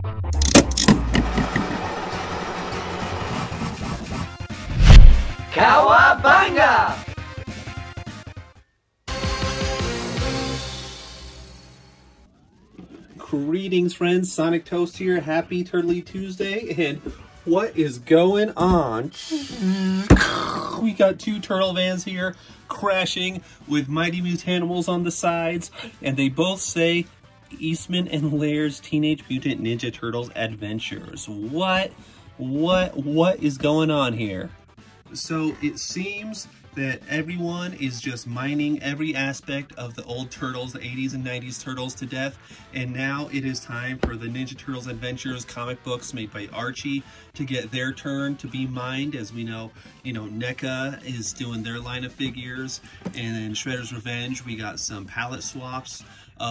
Cowabunga! Greetings, friends. Sonic Toast here. Happy Turtley Tuesday. And what is going on? We got two turtle vans here crashing with Mighty Mutanimals on the sides. And they both say Eastman and Lair's Teenage Mutant Ninja Turtles Adventures. What is going on here? So it seems that everyone is just mining every aspect of the old Turtles, the 80s and 90s Turtles to death, and now it is time for the Ninja Turtles Adventures comic books made by Archie to get their turn to be mined. As we know, NECA is doing their line of figures, and in Shredder's Revenge we got some palette swaps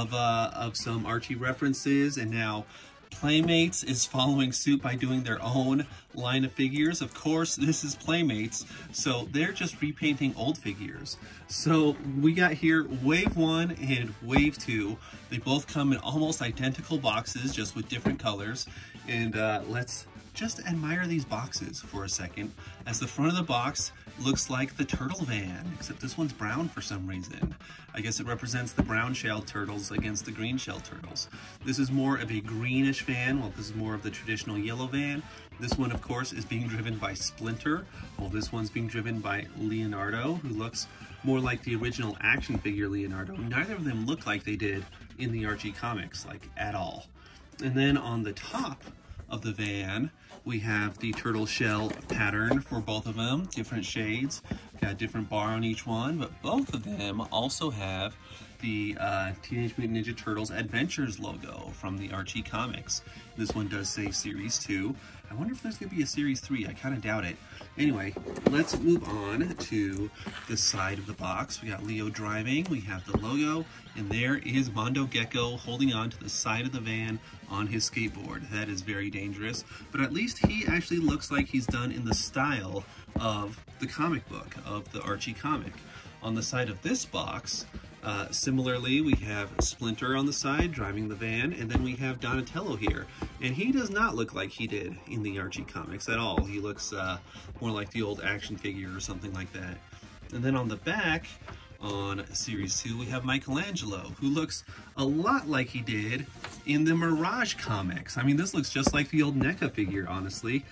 of some Archie references, and now Playmates is following suit by doing their own line of figures. Of course, this is Playmates, so they're just repainting old figures. So we got here Wave 1 and Wave 2. They both come in almost identical boxes, just with different colors. And let's just admire these boxes for a second, as the front of the box looks like the turtle van, except this one's brown for some reason. I guess it represents the brown-shelled turtles against the green-shelled turtles. This is more of a greenish van, while this is more of the traditional yellow van. This one, of course, is being driven by Splinter, while this one's being driven by Leonardo, who looks more like the original action figure Leonardo. Neither of them look like they did in the Archie comics, like, at all. And then on the top of the van, we have the turtle shell pattern for both of them, different shades, got a different bar on each one, but both of them also have the Teenage Mutant Ninja Turtles Adventures logo from the Archie comics. This one does say Series 2. I wonder if there's going to be a Series 3. I kind of doubt it. Anyway, let's move on to the side of the box. We got Leo driving, we have the logo, and there is Mondo Gecko holding on to the side of the van on his skateboard. That is very dangerous, but at least he actually looks like he's done in the style of the comic book, of the Archie comic. On the side of this box, similarly, we have Splinter on the side driving the van, and then we have Donatello here. And he does not look like he did in the Archie comics at all. He looks more like the old action figure or something like that. And then on the back, on Series 2, we have Michelangelo, who looks a lot like he did in the Mirage comics. I mean, this looks just like the old NECA figure, honestly.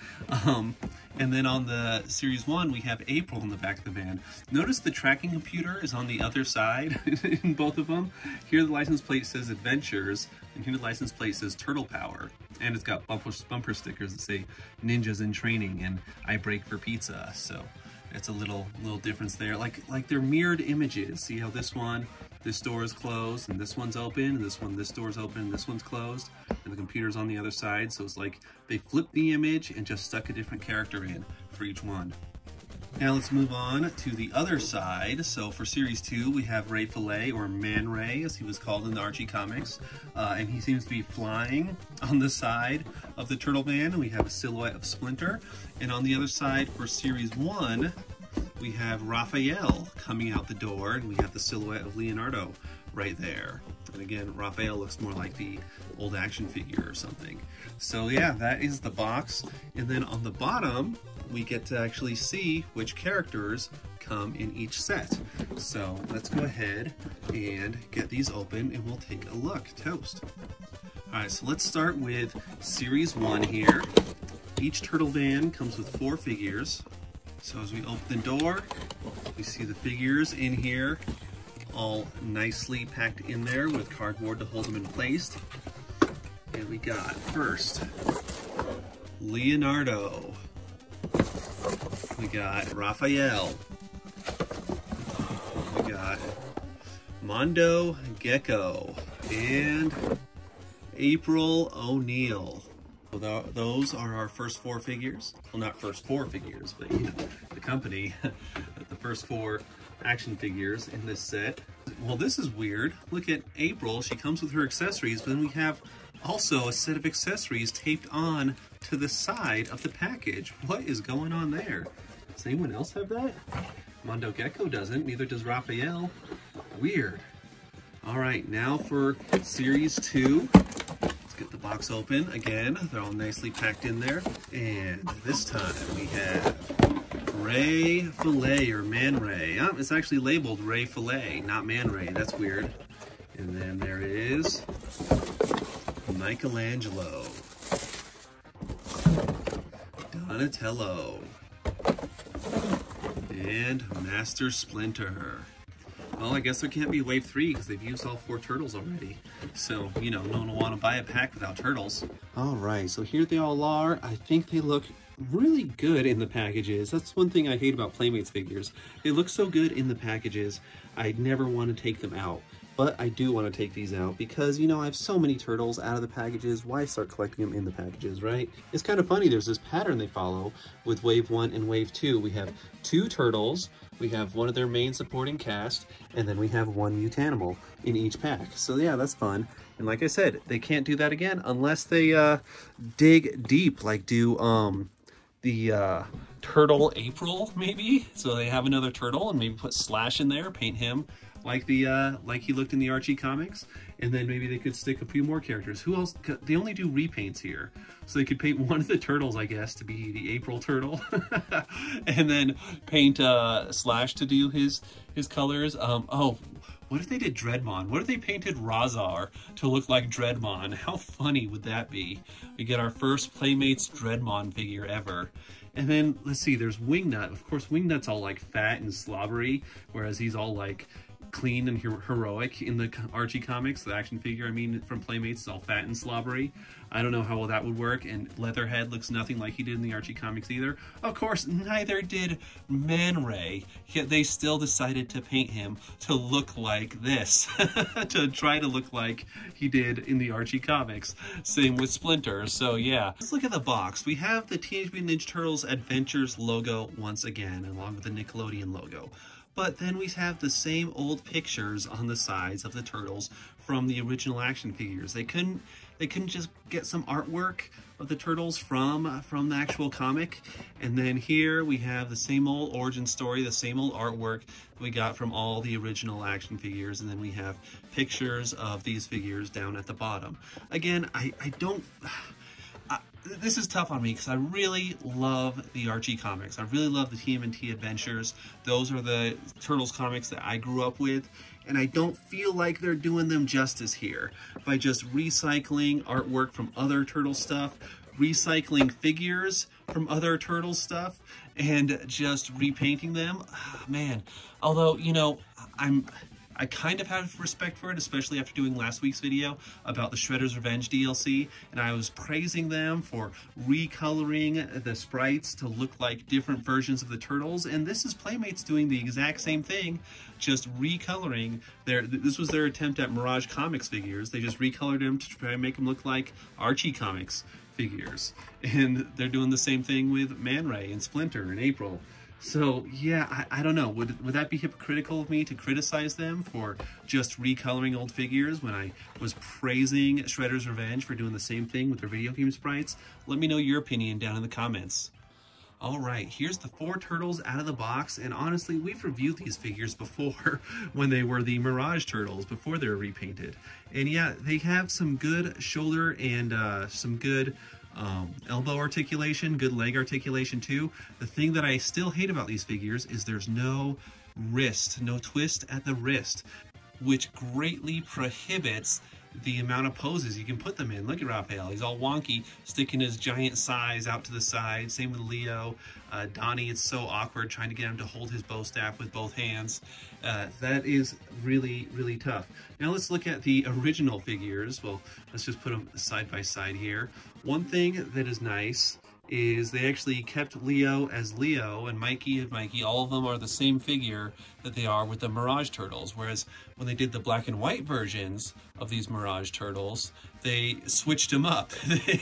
And then on the Series 1, we have April in the back of the van. Notice the tracking computer is on the other side in both of them. Here the license plate says Adventures, and here the license plate says Turtle Power. And it's got bumper stickers that say Ninjas in Training and I Break for Pizza. So it's a little difference there. Like they're mirrored images. See how this door is closed, and this one's open, and this door's open, and this one's closed, and the computer's on the other side. So it's like they flipped the image and just stuck a different character in for each one. Now let's move on to the other side. So for Series 2, we have Ray Fillet, or Man Ray, as he was called in the Archie comics. And he seems to be flying on the side of the turtle van. We have a silhouette of Splinter. And on the other side, for Series 1, we have Raphael coming out the door, and we have the silhouette of Leonardo right there. And again, Raphael looks more like the old action figure or something. So yeah, that is the box. And then on the bottom, we get to actually see which characters come in each set. So let's go ahead and get these open, and we'll take a look. Toast. Alright, so let's start with Series 1 here. Each turtle van comes with 4 figures. So as we open the door, we see the figures in here, all nicely packed in there with cardboard to hold them in place. And we got, first, Leonardo. We got Raphael. We got Mondo Gecko. And April O'Neil. So those are our first 4 figures. Well, not first 4 figures, but the company, the first 4 action figures in this set. Well, this is weird. Look at April. She comes with her accessories, but then we have also a set of accessories taped on to the side of the package. What is going on there? Does anyone else have that? Mondo Gecko doesn't, neither does Raphael. Weird. All right, now for Series 2. Let's get the box open again. They're all nicely packed in there. And this time we have Ray Fillet or Man Ray. Oh, it's actually labeled Ray Fillet, not Man Ray. That's weird. And then there is Michelangelo, Donatello, and Master Splinter. Well, I guess there can't be wave 3 because they've used all 4 turtles already. So, you know, no one will want to buy a pack without turtles. All right, so here they all are. I think they look really good in the packages. That's one thing I hate about Playmates figures. They look so good in the packages, I'd never want to take them out. But I do want to take these out because, you know, I have so many turtles out of the packages. Why start collecting them in the packages, right? It's kind of funny. There's this pattern they follow with Wave 1 and Wave 2. We have 2 turtles, we have one of their main supporting cast, and then we have 1 Mutanimal in each pack. So yeah, that's fun. And like I said, they can't do that again unless they dig deep, like do the Turtle April, maybe? So they have another turtle and maybe put Slash in there, paint him like like he looked in the Archie comics, and then maybe they could stick a few more characters. Who else? They only do repaints here, so they could paint one of the turtles, I guess, to be the April turtle, and then paint Slash to do his colors. Oh, what if they did Dreadmon? What if they painted Razar to look like Dreadmon? How funny would that be? We get our first Playmates Dreadmon figure ever. And then, let's see, there's Wingnut. Of course, Wingnut's all like fat and slobbery, whereas he's all like clean and heroic in the Archie comics. The action figure, I mean, from Playmates is all fat and slobbery. I don't know how well that would work, and Leatherhead looks nothing like he did in the Archie comics either. Of course, neither did Man Ray, yet they still decided to paint him to look like this, to try to look like he did in the Archie comics. Same with Splinter, so yeah. Let's look at the box. We have the Teenage Mutant Ninja Turtles Adventures logo once again, along with the Nickelodeon logo. But then we have the same old pictures on the sides of the turtles from the original action figures. They couldn't just get some artwork of the turtles from the actual comic. And then here we have the same old origin story, the same old artwork we got from all the original action figures. And then we have pictures of these figures down at the bottom. Again, I don't... This is tough on me because I really love the Archie comics. I really love the TMNT Adventures. Those are the Turtles comics that I grew up with, and I don't feel like they're doing them justice here by just recycling artwork from other Turtle stuff, recycling figures from other Turtle stuff, and just repainting them. Man, although, you know, I kind of have respect for it, especially after doing last week's video about the Shredder's Revenge DLC, and I was praising them for recoloring the sprites to look like different versions of the Turtles, and this is Playmates doing the exact same thing, just recoloring this was their attempt at Mirage Comics figures. They just recolored them to try and make them look like Archie Comics figures, and they're doing the same thing with Man Ray and Splinter and April. So yeah, I don't know, would that be hypocritical of me to criticize them for just recoloring old figures when I was praising Shredder's Revenge for doing the same thing with their video game sprites? Let me know your opinion down in the comments. Alright, here's the 4 turtles out of the box, and honestly, we've reviewed these figures before when they were the Mirage Turtles, before they were repainted. And yeah, they have some good shoulder and some good elbow articulation, good leg articulation too. The thing that I still hate about these figures is there's no wrist, no twist at the wrist, which greatly prohibits the amount of poses you can put them in. Look at Raphael, he's all wonky, sticking his giant size out to the side. Same with Leo. Donnie, it's so awkward trying to get him to hold his bow staff with both hands. That is really, really tough. Now let's look at the original figures. Well, let's just put them side by side here. One thing that is nice is they actually kept Leo as Leo and Mikey as Mikey. All of them are the same figure that they are with the Mirage Turtles, whereas when they did the black and white versions of these Mirage Turtles, they switched them up.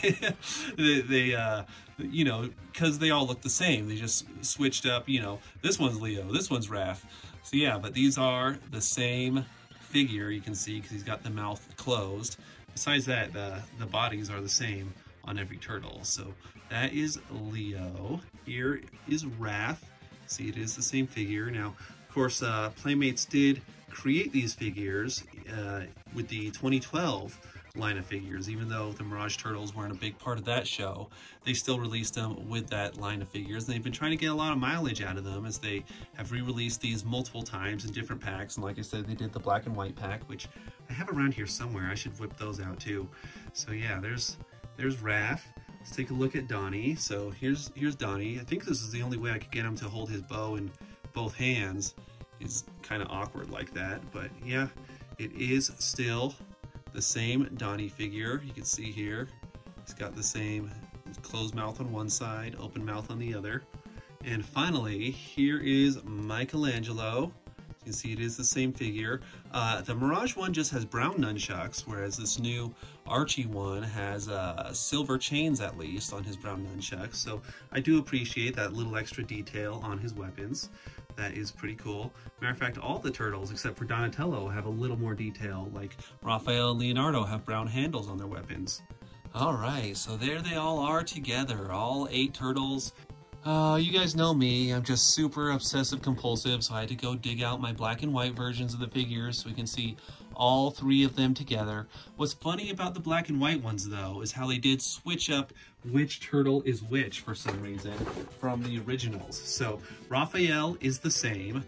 they you know, because they all look the same. They just switched up, you know, this one's Leo, this one's Raph. So yeah, but these are the same figure, you can see, because he's got the mouth closed. Besides that, the bodies are the same on every turtle. So that is Leo. Here is Raph. See, it is the same figure. Now, of course, Playmates did create these figures with the 2012 line of figures. Even though the Mirage Turtles weren't a big part of that show, they still released them with that line of figures. And they've been trying to get a lot of mileage out of them as they have re-released these multiple times in different packs. And like I said, they did the black and white pack, which I have around here somewhere. I should whip those out too. So yeah, there's Raph. Let's take a look at Donnie. So here's Donnie. I think this is the only way I could get him to hold his bow in both hands. Is kind of awkward like that, but yeah, it is still the same Donnie figure. You can see here, he's got the same closed mouth on one side, open mouth on the other. And finally, here is Michelangelo. You can see it is the same figure. The Mirage one just has brown nunchucks, whereas this new Archie one has silver chains, at least, on his brown nunchucks. So I do appreciate that little extra detail on his weapons. That is pretty cool. Matter of fact, all the turtles, except for Donatello, have a little more detail, like Raphael and Leonardo have brown handles on their weapons. Alright, so there they all are together, all 8 turtles. You guys know me, I'm just super obsessive compulsive, so I had to go dig out my black and white versions of the figures so we can see all 3 of them together. What's funny about the black and white ones, though, is how they did switch up which turtle is which for some reason from the originals. So Raphael is the same,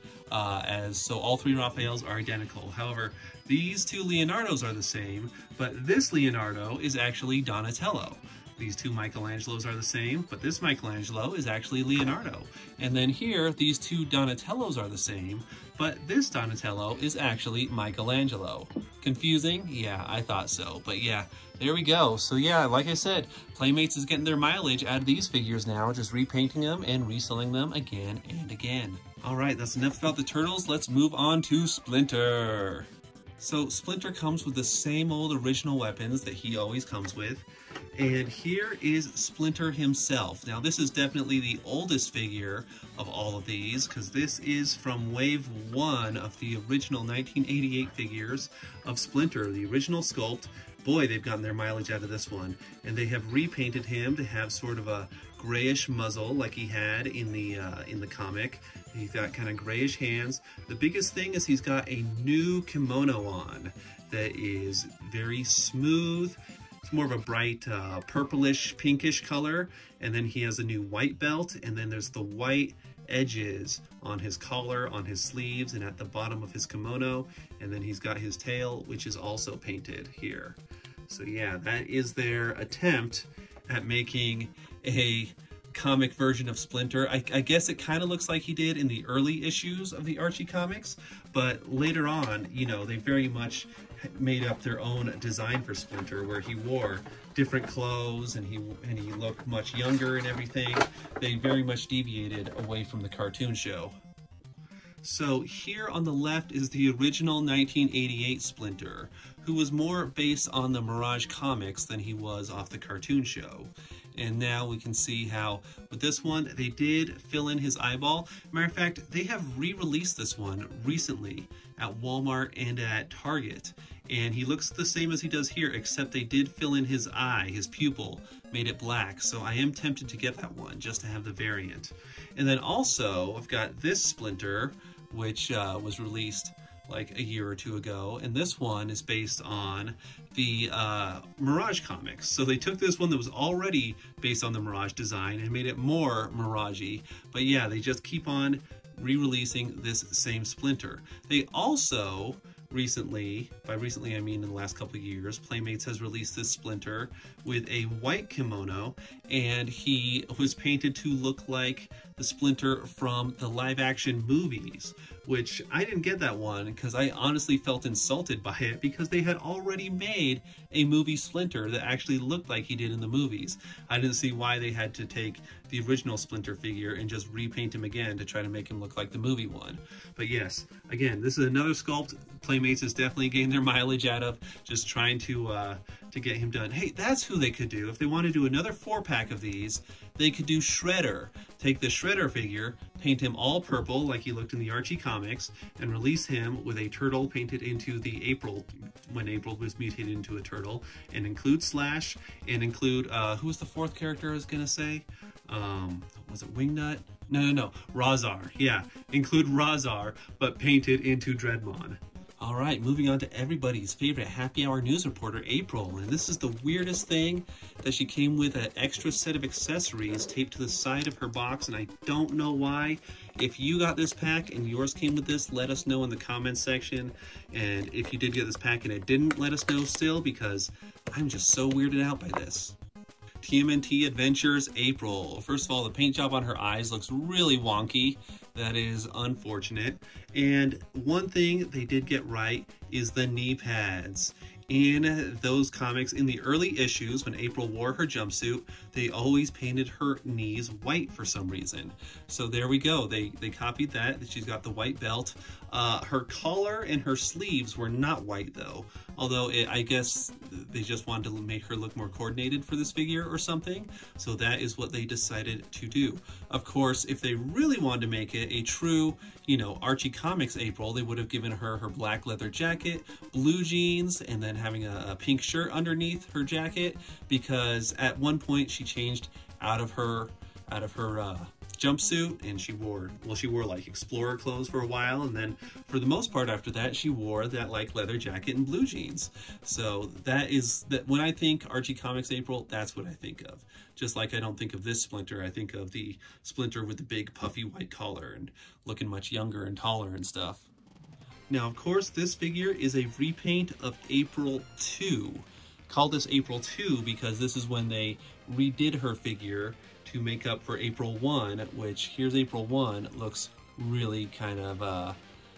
so all 3 Raphaels are identical. However, these 2 Leonardos are the same, but this Leonardo is actually Donatello. These 2 Michelangelos are the same, but this Michelangelo is actually Leonardo. And then here, these 2 Donatellos are the same, but this Donatello is actually Michelangelo. Confusing? Yeah, I thought so. But yeah, there we go. So yeah, like I said, Playmates is getting their mileage out of these figures now, just repainting them and reselling them again and again. All right, that's enough about the Turtles. Let's move on to Splinter. So Splinter comes with the same old original weapons that he always comes with. And here is Splinter himself. Now this is definitely the oldest figure of all of these, because this is from wave 1 of the original 1988 figures of Splinter, the original sculpt. Boy, they've gotten their mileage out of this one. And they have repainted him to have sort of a grayish muzzle like he had in the comic. He's got kind of grayish hands. The biggest thing is he's got a new kimono on that is very smooth. It's more of a bright purplish, pinkish color. And then he has a new white belt, and then there's the white edges on his collar, on his sleeves, and at the bottom of his kimono. And then he's got his tail, which is also painted here. So yeah, that is their attempt at making a comic version of Splinter. I guess it kind of looks like he did in the early issues of the Archie comics, but later on, you know, they very much made up their own design for Splinter, where he wore different clothes and he looked much younger and everything. They very much deviated away from the cartoon show. So here on the left is the original 1988 Splinter, who was more based on the Mirage comics than he was off the cartoon show. And now we can see how with this one, they did fill in his eyeball. Matter of fact, they have re-released this one recently at Walmart and at Target. And he looks the same as he does here, except they did fill in his eye, his pupil, made it black. So I am tempted to get that one just to have the variant. And then also, I've got this Splinter, which was released like a year or 2 ago, and this one is based on the Mirage comics. So they took this one that was already based on the Mirage design and made it more Mirage-y. But yeah, they just keep on re-releasing this same Splinter. They also recently, by recently I mean in the last couple of years, Playmates has released this Splinter with a white kimono, and he was painted to look like the Splinter from the live-action movies, which I didn't get that one because I honestly felt insulted by it, because they had already made a movie Splinter that actually looked like he did in the movies. I didn't see why they had to take the original Splinter figure and just repaint him again to try to make him look like the movie one. But yes, again, this is another sculpt Playmates is definitely getting their mileage out of, just trying to get him done. Hey, that's who they could do. If they want to do another 4-pack of these, they could do Shredder. Take the Shredder figure, paint him all purple like he looked in the Archie comics, and release him with a turtle painted into the April, when April was mutated into a turtle, and include Slash, and include, who was the 4th character I was going to say? Was it Wingnut? No, Rahzar. Yeah, include Rahzar, but painted into Dreadmon. All right, moving on to everybody's favorite happy hour news reporter, April. And this is the weirdest thing, that she came with an extra set of accessories taped to the side of her box, and I don't know why. If you got this pack and yours came with this, let us know in the comments section. And if you did get this pack and it didn't, let us know still, because I'm just so weirded out by this. TMNT Adventures April. First of all, the paint job on her eyes looks really wonky. That is unfortunate. And one thing they did get right is the knee pads. In those comics, in the early issues, when April wore her jumpsuit, they always painted her knees white for some reason. So there we go. They copied that. She's got the white belt. Her collar and her sleeves were not white though. Although I guess they just wanted to make her look more coordinated for this figure or something. So that is what they decided to do. Of course, if they really wanted to make it a true, you know, Archie Comics April, they would have given her her black leather jacket, blue jeans, and then having a pink shirt underneath her jacket, because at one point she changed out of her jumpsuit and she wore like explorer clothes for a while, and then for the most part after that she wore that like leather jacket and blue jeans. So that when I think Archie Comics April, that's what I think of. Just like I don't think of this Splinter, I think of the Splinter with the big puffy white collar and looking much younger and taller and stuff. Now, of course, this figure is a repaint of April 2. Call this April 2 because this is when they redid her figure to make up for April 1, which here's April 1, looks really kind of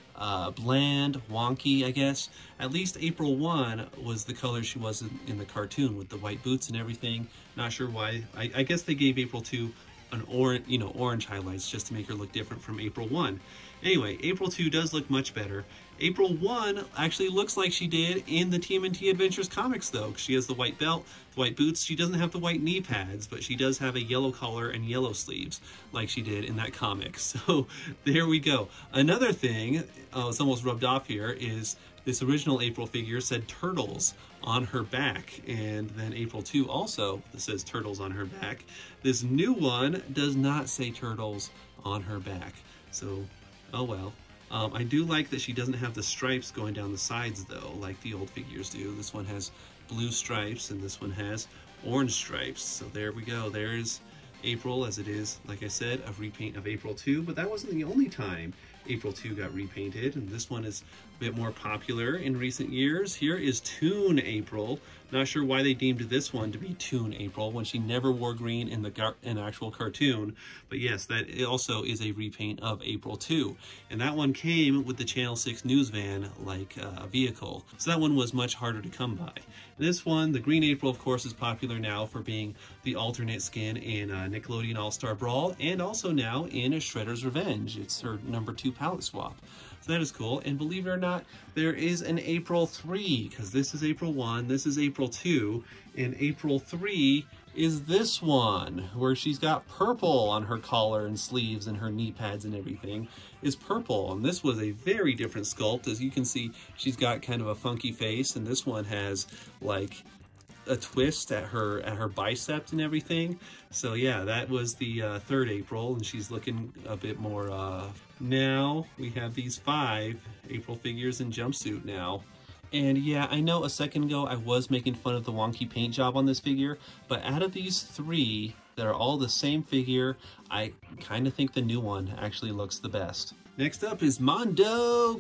bland, wonky, I guess. At least April 1 was the color she was in the cartoon with the white boots and everything. Not sure why. I guess they gave April 2 an orange highlights just to make her look different from April 1. Anyway, April 2 does look much better. April 1 actually looks like she did in the TMNT Adventures comics though. She has the white belt, the white boots. She doesn't have the white knee pads, but she does have a yellow collar and yellow sleeves like she did in that comic. So there we go. Another thing, it's almost rubbed off here, is this original April figure said Turtles on her back, and then April 2 also says Turtles on her back. This new one does not say Turtles on her back, so oh well. I do like that she doesn't have the stripes going down the sides though, like the old figures do. This one has blue stripes and this one has orange stripes. So there we go. There's April, as it is, like I said, a repaint of April 2, but that wasn't the only time April 2 got repainted, and this one is a bit more popular in recent years. Here is Toon April. Not sure why they deemed this one to be Toon April when she never wore green in the actual cartoon, but yes, that also is a repaint of April 2, and that one came with the Channel 6 news van like vehicle, so that one was much harder to come by. This one, the Green April, of course, is popular now for being the alternate skin in Nickelodeon All-Star Brawl, and also now in Shredder's Revenge. It's her #2 palette swap. So that is cool. And believe it or not, there is an April 3, because this is April 1, this is April 2, and April 3 is this one, where she's got purple on her collar and sleeves and her knee pads and everything is purple. And this was a very different sculpt. As you can see, she's got kind of a funky face, and this one has like a twist at her bicep and everything. So yeah, that was the 3rd April, and she's looking a bit more now we have these 5 April figures in jumpsuit now. And yeah, I know a second ago I was making fun of the wonky paint job on this figure, but out of these 3 that are all the same figure, I kind of think the new one actually looks the best. Next up is Mondo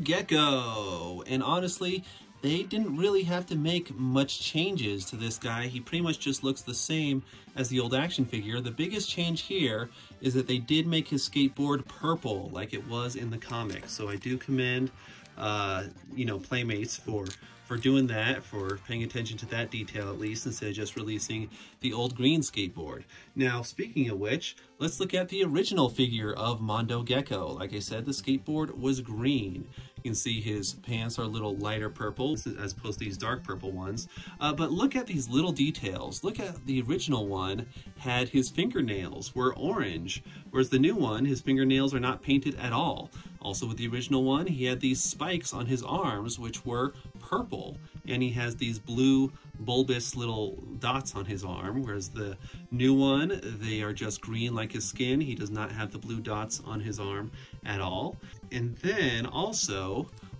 Gecko, and honestly, they didn't really have to make much changes to this guy. He pretty much just looks the same as the old action figure. The biggest change here is that they did make his skateboard purple like it was in the comics. So I do commend Playmates for doing that, for paying attention to that detail at least, instead of just releasing the old green skateboard. Now, speaking of which, let's look at the original figure of Mondo Gecko. Like I said, the skateboard was green. You can see his pants are a little lighter purple as opposed to these dark purple ones. But look at these little details. Look at the original one had his fingernails were orange, whereas the new one, his fingernails are not painted at all. Also with the original one, he had these spikes on his arms, which were purple, and he has these blue bulbous little dots on his arm, whereas the new one, they are just green like his skin. He does not have the blue dots on his arm at all. And then also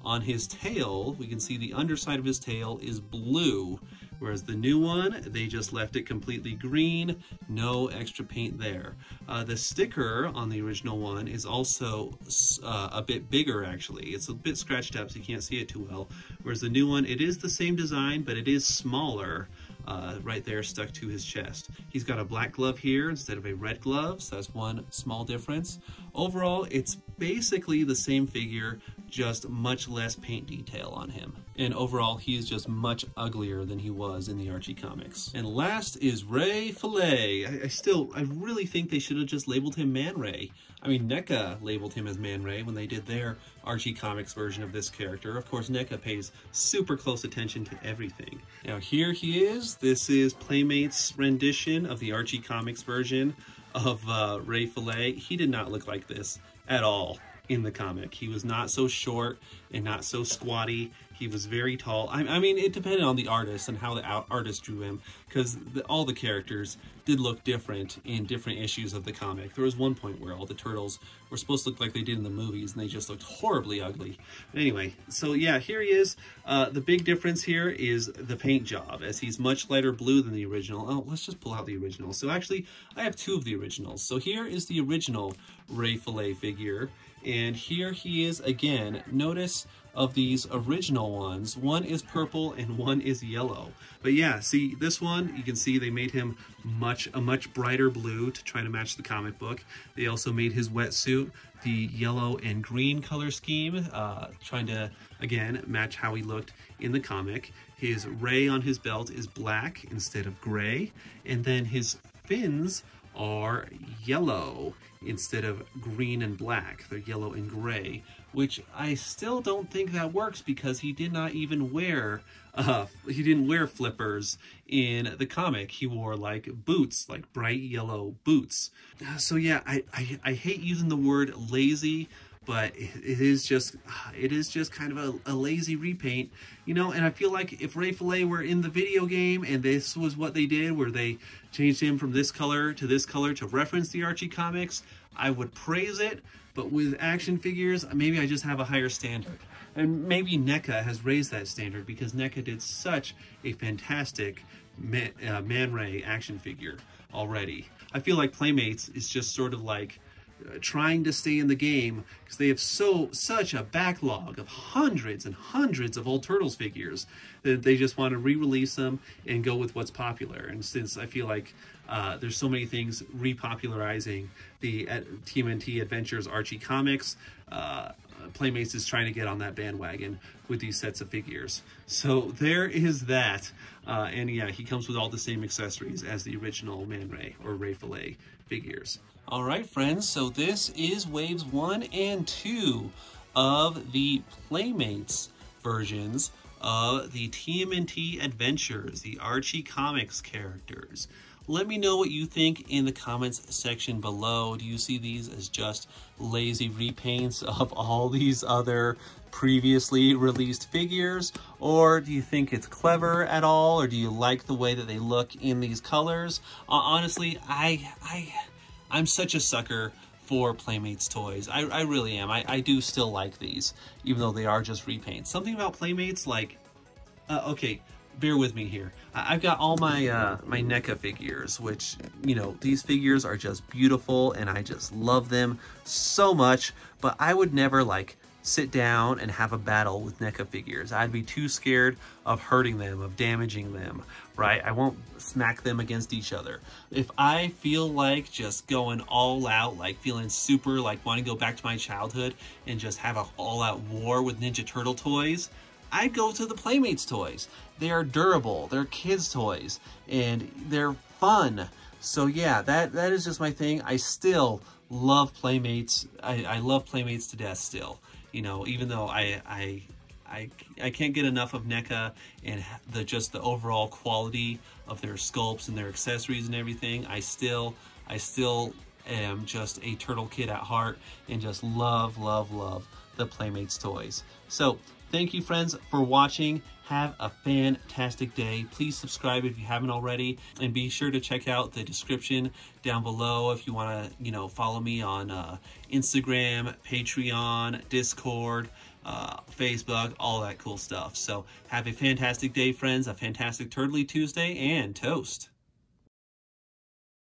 On his tail, we can see the underside of his tail is blue, whereas the new one, they just left it completely green, no extra paint there. The sticker on the original one is also a bit bigger, actually. It's a bit scratched up, so you can't see it too well, whereas the new one, it is the same design, but it is smaller. Right there stuck to his chest. He's got a black glove here instead of a red glove, so that's one small difference. Overall, it's basically the same figure, just much less paint detail on him. And overall, he is just much uglier than he was in the Archie comics. And last is Ray Fillet. I really think they should have just labeled him Man Ray. I mean, NECA labeled him as Man Ray when they did their Archie comics version of this character. Of course, NECA pays super close attention to everything. Now here he is. This is Playmate's rendition of the Archie comics version of Ray Fillet. He did not look like this at all in the comic. He was not so short and not so squatty. He was very tall. I mean, it depended on the artist and how the artist drew him, because all the characters did look different in different issues of the comic. There was one point where all the turtles were supposed to look like they did in the movies, and they just looked horribly ugly. But anyway, so yeah, here he is. The big difference here is the paint job, as he's much lighter blue than the original. Oh, let's just pull out the original. So actually, I have two of the originals. So here is the original Ray Fillet figure, and here he is again. Notice of these original ones, one is purple and one is yellow. But yeah, see this one, you can see they made him a much brighter blue to try to match the comic book. They also made his wetsuit the yellow and green color scheme, trying to, again, match how he looked in the comic. His ray on his belt is black instead of gray, and then his fins are yellow instead of green and black. They're yellow and gray, which I still don't think that works, because he did not even wear flippers in the comic. He wore like boots, like bright yellow boots. So yeah, I hate using the word lazy, but it is just kind of a lazy repaint, you know. And I feel like if Ray Fillet were in the video game and this was what they did, where they changed him from this color to reference the Archie comics, I would praise it. But with action figures, maybe I just have a higher standard. And maybe NECA has raised that standard, because NECA did such a fantastic Man Ray action figure already. I feel like Playmates is just sort of like trying to stay in the game, because they have such a backlog of hundreds and hundreds of old Turtles figures that they just want to re-release them and go with what's popular. And since I feel like there's so many things repopularizing the TMNT Adventures Archie comics, Playmates is trying to get on that bandwagon with these sets of figures. So there is that. And yeah, he comes with all the same accessories as the original Man Ray or Ray Fillet figures. All right, friends, so this is waves 1 and 2 of the Playmates versions of the TMNT Adventures, the Archie Comics characters. Let me know what you think in the comments section below. Do you see these as just lazy repaints of all these other previously released figures? Or do you think it's clever at all? Or do you like the way that they look in these colors? Honestly, I'm such a sucker for Playmates toys. I really am. I do still like these, even though they are just repaints. Something about Playmates, like, okay, bear with me here. I've got all my my NECA figures, which, you know, these figures are just beautiful and I just love them so much, but I would never like sit down and have a battle with NECA figures. I'd be too scared of hurting them, of damaging them, right? I won't smack them against each other. If I feel like just going all out, like feeling super, like wanting to go back to my childhood and just have an all-out war with Ninja Turtle toys, I'd go to the Playmates toys. They are durable, they're kids' toys, and they're fun. So yeah, that is just my thing. I still love Playmates. I love Playmates to death still. You know, even though I can't get enough of NECA and just the overall quality of their sculpts and their accessories and everything, I still am just a turtle kid at heart and just love the Playmates toys. So thank you, friends, for watching. Have a fantastic day. Please subscribe if you haven't already, and be sure to check out the description down below if you want to, you know, follow me on Instagram, Patreon, Discord, Facebook, all that cool stuff. So have a fantastic day, friends, a fantastic Turtley Tuesday, and toast.